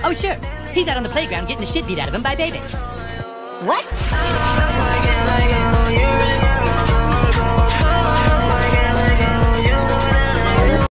Oh, sure. He's out on the playground getting the shit beat out of him by Baby. What?